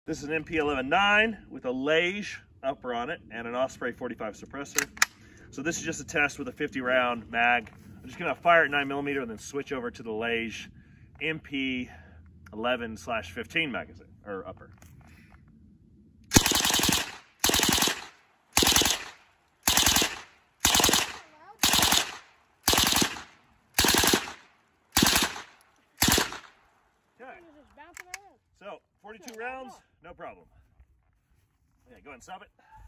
This is an MP11-9 with a Lage upper on it and an Osprey 45 suppressor. So this is just a test with a 50 round mag. I'm just gonna fire at 9mm and then switch over to the Lage MP11/15 magazine, or upper. Okay. So 42 rounds, no problem. Yeah, go ahead and stop it.